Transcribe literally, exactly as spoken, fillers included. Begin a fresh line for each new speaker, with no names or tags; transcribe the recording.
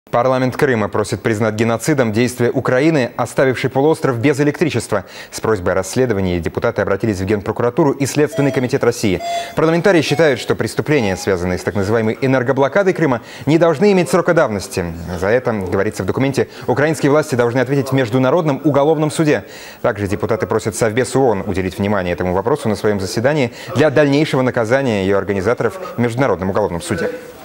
Парламент Крыма просит признать геноцидом действия Украины, оставившей полуостров без электричества. С просьбой о расследовании депутаты обратились в Генпрокуратуру и Следственный комитет России. Парламентарии считают, что преступления, связанные с так называемой энергоблокадой Крыма, не должны иметь срока давности. За это, говорится в документе, украинские власти должны ответить в Международном уголовном суде. Также депутаты просят Совбез ООН уделить внимание этому вопросу на своем заседании для дальнейшего наказания ее организаторов в Международном уголовном суде.